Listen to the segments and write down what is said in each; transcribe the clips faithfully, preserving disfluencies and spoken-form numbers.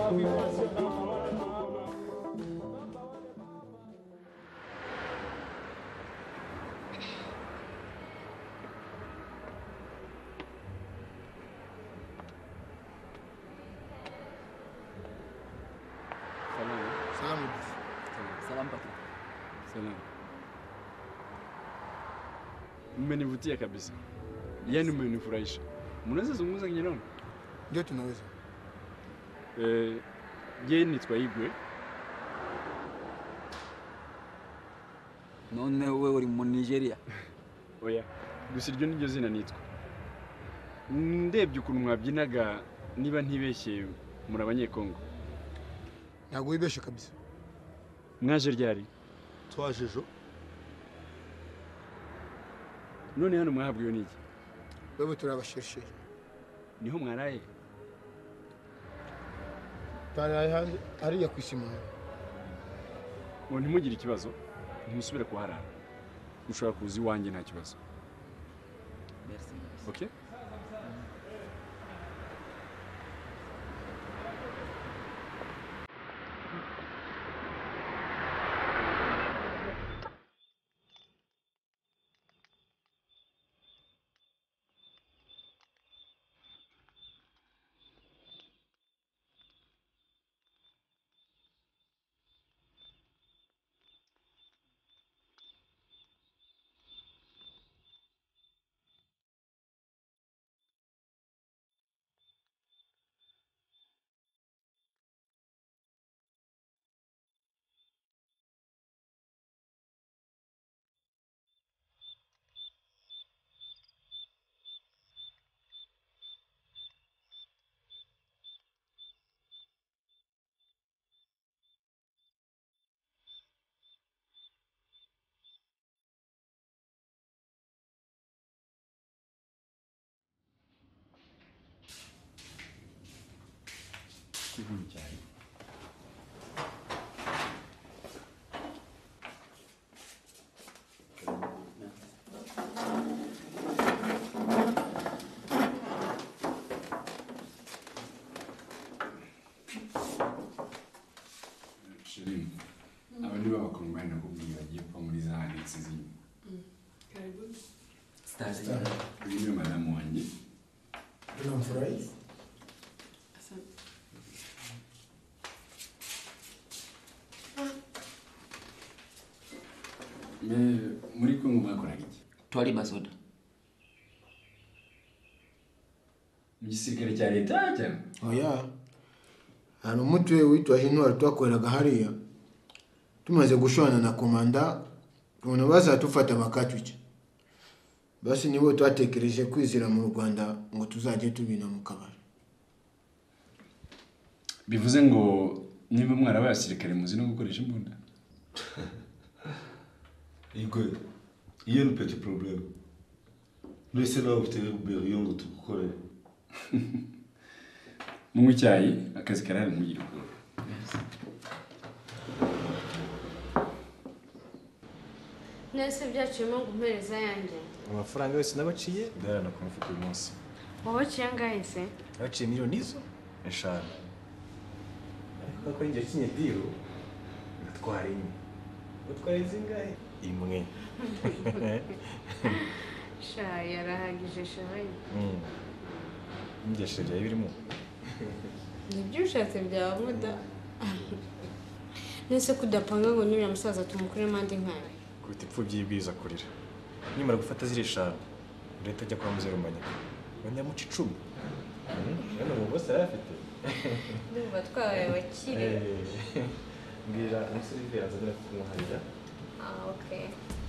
Salam. Salam papa. Salam. Mmenivutia kabisa. Yaani mmenifurahisha. Mnaweza zungumza Kinyarwanda? Ndio tunaweza. Eh, je, nitwa Igwe. None wewe uri mu Nigeria? Oya. Gusa iryo niryo zina nitwa. Ndebye ukuntu mwabyinaga niba ntibeshye muri abanyekongo. Ntabwo wibeshe kabisa. Mwaje ryari? Twaje ejo. None hano mwahabwiwe n'iki? Wewe turabasheshe. Niho mwaraye? Taraye hariya kwishima. Ngo ntimugire ikibazo, ntimusubire kuharara. Mushobora kuza iwanjye nta kibazo. Merci. Okay? Twandikire. Shirin. Abandi b'abakongomani nakubwiye bagiye kuba muri za Alex zimwe. Karibu. Stars. Uyu ni madamu wanjye. Unauthorized? Asante. Me muri Kongo mwakoraga iki? Twali basoda. Mu gisirikare cya leta cyane? Oya. Hano umutwe witwa Intwari twakoreraga hariya. Tumaze gushwana na komanda, tubona bazatufata bakatwica. Basi nibo twatekereje kwizira mu Rwanda ngo tuzajye tubina mu kabari. Bivuze ngo niba mwarabaye abasirikare muzi no gukoresha imbunda? Igwe, iyo ni petit problème. Nese nawe ufite uberiyo ngo tugukore. Mu icyayi akazi karari mu gihugu. Nese byaciyemo ngo umpereza yanjye. Amafaranga yose nabaciye ndarana ku mufuka uyu munsi. Wabaciye angahe se? Nabaciye miliyoni izo eshanu. Ariko ko ingiye kinye diro ngatwara imwe. Utwara izingahe? Imwe. Sha yarahagije shayi. Mm. Ngeshe byaye birimo. Nibyo ushatse byawe muda. Nese kudapanga ngo nuriya musaza tumukure mandi nkari. Kubita ipfubyi y'ibwiza kurira. Nimara gufata ziri eshanu leta ajya kwa muzero manyaka. Wenda muci icumi. None mu bose arafite. Ndumva twabaye abakire. Mbwira umusiriveri azana kumuharira. Ah, okay.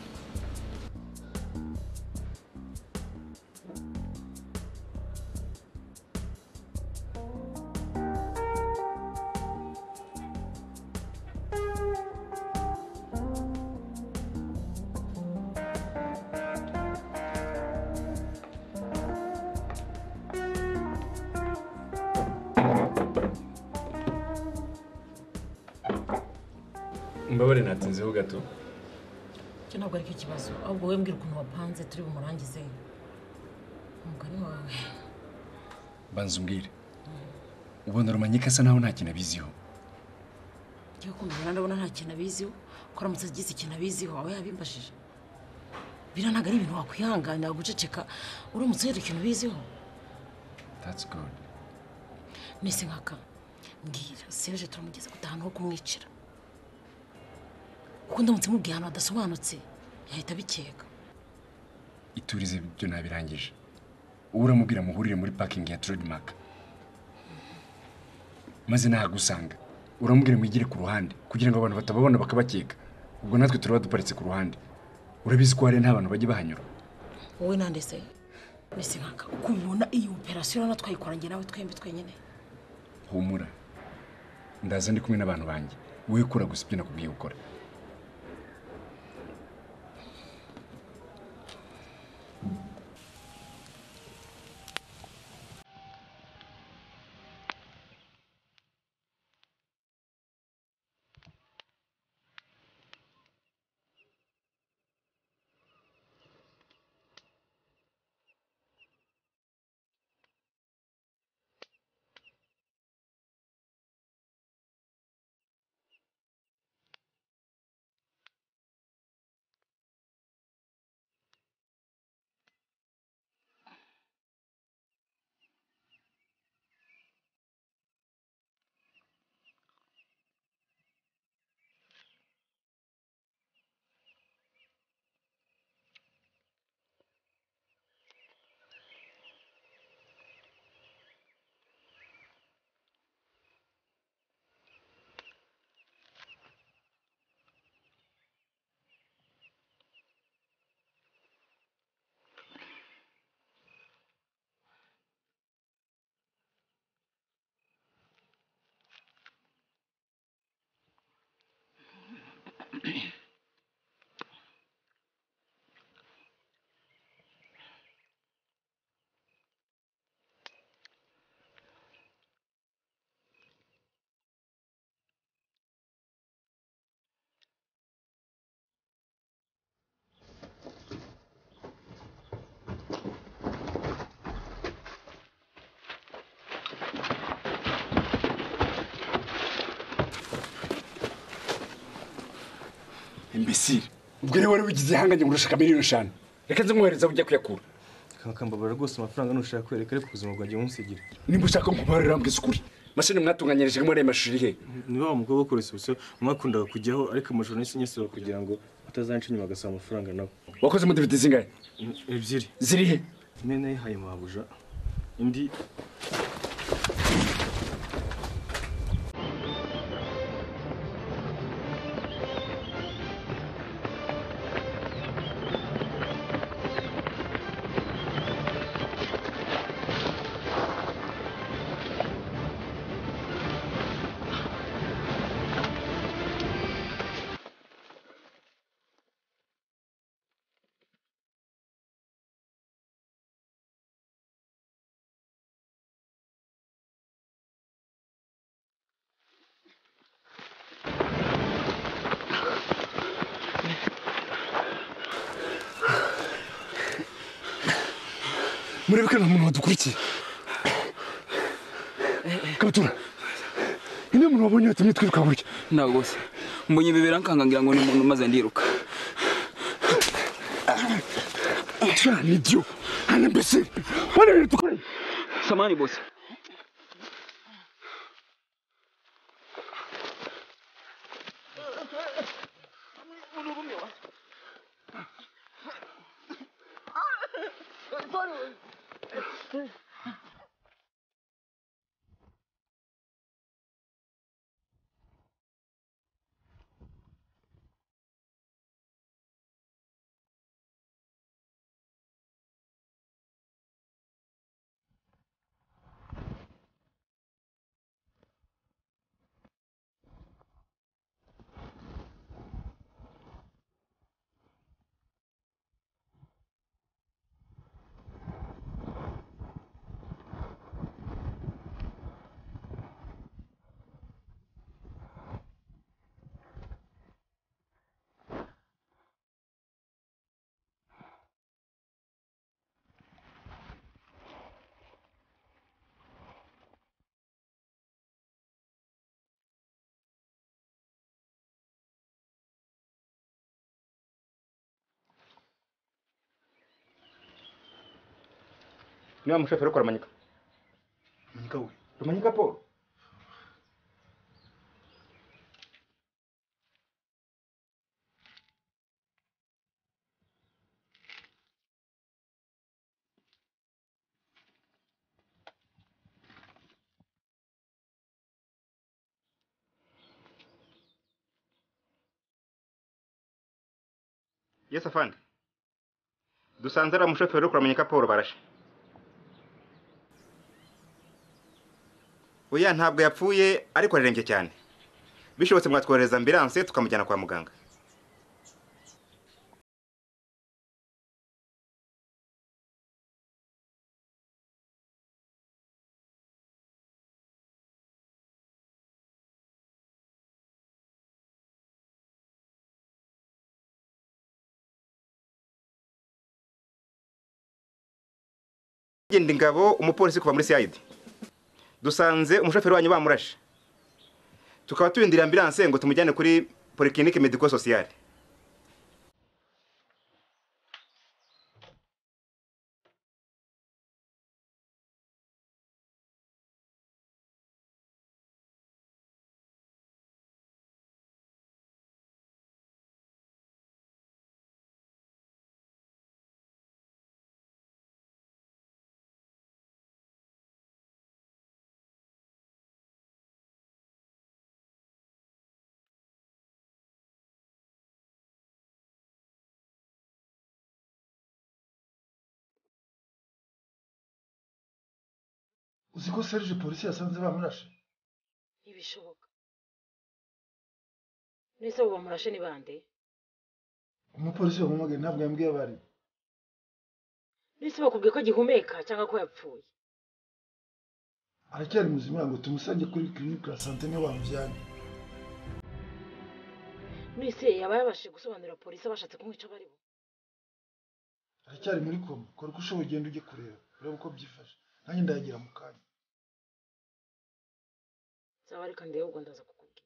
Mbabare natinzeho gato. Cyo ntabwo ari cyo kibazo. Ahubwo we mbwira ukuntu wapanze turi bumurangize. Umugani wawe. Banza umbwire. ubona rumanyika asa naho nta kintu abiziho. Cyo kumenya ndabona nta kintu abiziho, ko aramutse agize ikintu abiziho aho yabimbashije. Bira ntago ari ibintu wakwihanganira guceceka uramutse yari ikintu biziho. That's good. Nese nkaka mbwira Serge turamugeze gutahana ho kumwicira. Kuko ndamutse mubwiye hano adasobanutse yahita bikeka. Iturize ibyo nabirangije. Uramubwira muhurire muri parking ya Trademark. Maze nahagusanga uramubwira mwigire ku ruhande kugira ngo abantu batababona bakabakeka. Ubwo natwe turaba duparitse ku ruhande. Urabizi ko hari nta bantu bajye bahanyura. Wowe nande se? Nese nkaka ukubona iyi operation na twayikorangira nawe twembi twenyene. Humura. Ndaza ndi kumwe n'abantu banjye. Wowe kura gusa ibyo nakubwiye gukora. Imbesire. Ubwo rero wari wigize hanganye ngo urashaka miliyoni eshanu. Reka nze nkohereza ujya kuyakura. Kakambabara rwose amafaranga nushaka kwereka ariko ubuzima bwanjye munsigira. Nimba ushaka nkubarira mbwiza ukuri. Mashini mwatunganyirije muri amashuri he? Ni wa mugabo ukora isubizo mwakundaga kujyaho ariko amajoro nisi nyese kugira ngo utazanca inyuma agasaba amafaranga nawe. Wakoze mu divide zingahe? Ebyiri. Ziri he? Imwe nayihaye mabuja. Indi Murebe kana muntu wadukurikiye. Kabutura. Ine muntu wabonye yatumye twiruka burya. Ntabwo bose. Mbonye bibera nkangangira ngo ni umuntu maze ndiruka. Cha ni dio. Ana mbese. Wana rero tukore. Samani bose. niba mushoferi ukora manyika manyika we rumanyika Paul Yes afande dusanze ari umushoferi ukora manyika Paul barashe Oya ntabwo yapfuye ariko arerembye cyane bishobotse mwatwohereza ambulance tukamujyana kwa muganga Genda ingabo umupolisi kuva muri C I D dusanze umushoferi wanyu bamurashe tukaba turindira ambulance ngo tumujyane kuri polyclinique médico sociale Uziko Serge polisi yasanze bamurashe Ntibishoboka Nese abo bamurashe ni bande umupolisi wamumage ntabwo yambwiye bari Nese bakubwiye ko gihumeka cyangwa ko yapfuye aracyari muzima ngo tumusange kuri clinique la santé ne wamvyanye Nese yaba yabashije gusobanurira polisi abashatse kumwica bari bo aracyari muri koma kora uko ushoboye ugenda ujye kureba urebe uko byifashe nanjye ndayagira mu kanya Zaba reka ndebe ubwo ndaza kukubwira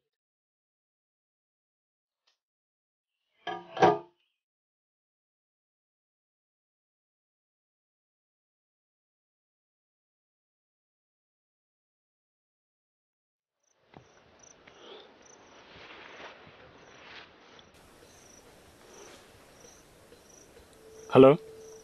Hello?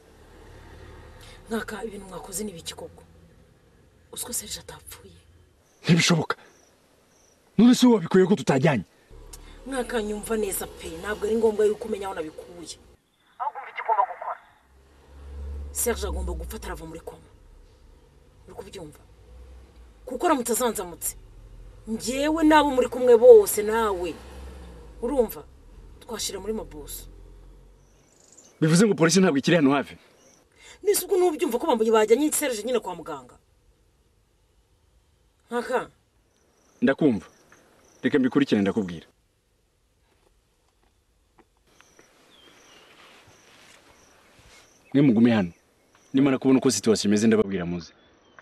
Naka ibintu mwakoze ni biki koko Usko Serge atapfuye Ntibishoboka None se wabikuye ko tutajyanye Naka nyumva neza pe ntabwo ari ngombwa yuko umenya aho nabikuye Ahubwo mfite igomba gukora Serge agomba gupfa tarava muri koma Uri kubyumva Kuko aramutazanzamutse Njyewe nabo muri kumwe bose nawe Urumva twashira muri mabuso Bivuze ngo polisi ntabwo ikiri hano hafi Nise ubwo nubyumva ko bambuye bajyanye Serge nyine kwa muganga Naka Ndakumva Reka mbikurikirane ndakubwira Mwe mugume hano Nimara kubona uko situation imeze ndababwira muze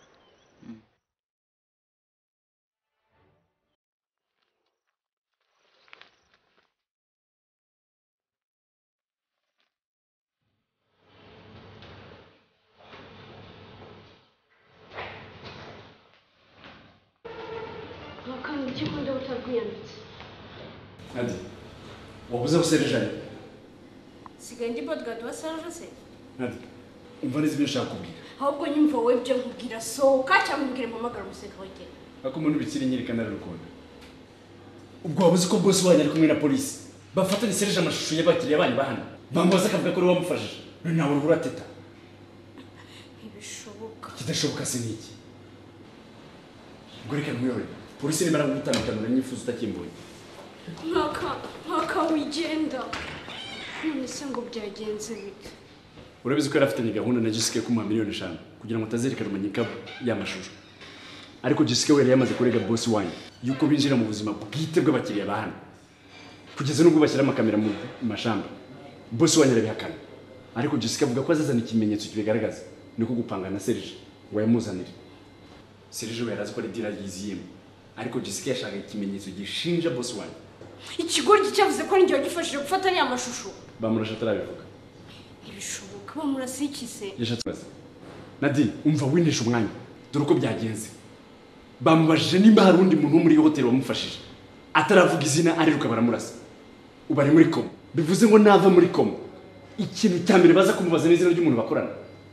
Adi, wabuze userejani? Sigaye ndi bodyguard wa Serge se? Adi, umva neza ibyo nshaka kubwira. Ahubwo nyumva wowe ibyo nkubwira sohoka cyangwa umbwire mpamagara umusekirite. Ako umuntu bikiri nyirikana rukundo. Ubwo wabuze ko boss wanyu ari kumwe na polisi. Bafatanye Serge amashusho y'abakiriya banyu bahana. Bambaza akavuga ko ari wamufashije. None nawe urubura teta. Ibishoboka. Kidashoboka se niki? Goreka mwiwe. Polisi nimara gutandukana nyifuza utakimbonye. Naka, naka wigenda. None se ngo byagenze bite? Urabizi ko yarafitanye gahunda na Jessica ku miliyoni eshanu kugira ngo atazereka rumanyika y'amashusho. Ariko Jessica we yamaze kurega boss wanyu yuko binjira mu buzima bwite bw'abakiriya bahana. Kugeza n'ubwo bashyira amakamera mu mashamba. Boss wanyu arabihakana. Ariko Jessica avuga ko azazana ikimenyetso kibigaragaza niko gupanga na Serge wayamuzanira. Serge we yarazi ko ari dira yiziyemo. Ariko Jessica yashaka ikimenyetso gishinja boss wanyu. Ikigoryi cyavuze ko ninjye wagifashije gufata ari amashusho. Bamurasha tarabivuga. Ibishoboka bamurasikize. Yashatse. Nadine umva winesha umwanya dore uko byagenze bamubajije nimba hari undi muntu muri hotel wamufashije ataravuga izina ariruka baramurasa ubari muri koma bivuze ngo nava muri koma ikintu cyambere baza kumubaza n'izina ry'umuntu bakorana.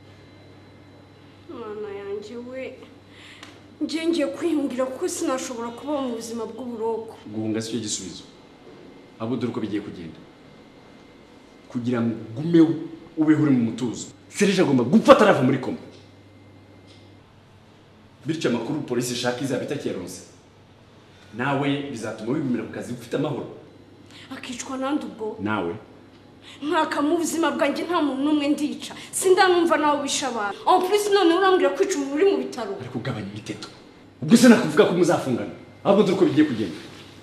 Mana yanjye we ngiye ngiye kwimbwira kuko sinashobora kuba mu buzima bw'uburoko. Guhunga si cyo gisubizo abo dore uko bigiye kugenda kugira ngo gume ube uri mu mutuzo Serge agomba gupfa atarava muri koma bityo amakuru polisi ishaka izabita cyeronse nawe bizatuma wibimira ku kazi ufite amahoro akicwa nandi ubwo nawe nkaka mu buzima bwanjye nta muntu n'umwe ndica sindanumva nawe bishabara en plus none urambwira kwica umuntu uri mu bitaro ariko ugabanya imiteto ubwo se nakuvuga ko muzafungana ahubwo dore uko bigiye kugenda.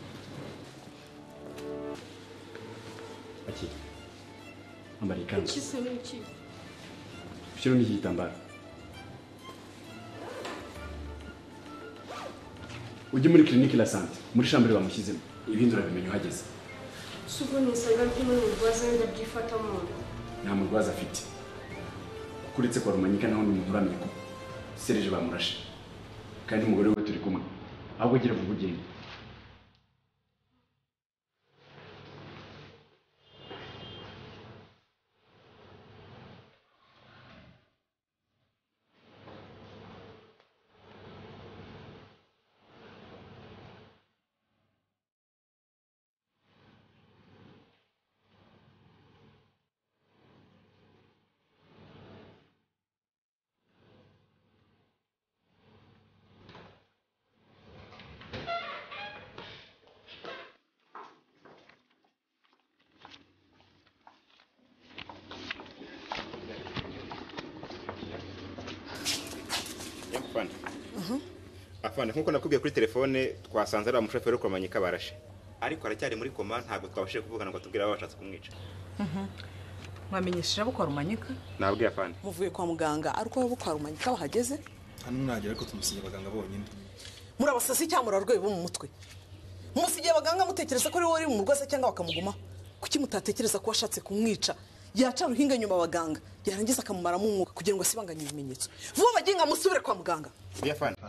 Aki ambari kanzu kise n'iki shiro ni igitambaro ujye muri clinique la santé muri chambre bamushyizemo ibindura bimenye uhageze sugo nisanga kimwe mu rwaza yenda byifata mu nta murwaza afite kuretse kwa Rumanyika naho ni umuntu uramye ko Serge bamurashe kandi umugore we turi kumwe ahubwo gira vuba ugende. Afande. Mhm. Afande nkuko nakubwiye kuri telefone twasanze ari umushoferi wo Rumanyika barashe. Ariko aracyari muri koma ntabwo twabashije kuvugana ngo tubwire abo bashatse kumwica. Mhm. Mwamenyesheje abo kwa Rumanyika? Nabwiye afande. Muvuye kwa muganga ariko abo kwa Rumanyika bahageze? Hano mwagera ko tumusigiye abaganga bonyine. Muri abasasi cyangwa murarwaye bo mu mutwe. Musigiye abaganga mutekereza ko ari wowe uri mu rwose cyangwa bakamuguma. Kuki mutatekereza ko washatse kumwica? Yaca ruhinga nyuma abaganga yarangiza akamumaramo umwuka kugira ngo asibanganye ibimenyetso. Vuba baginga musubire kwa muganga. Yafana.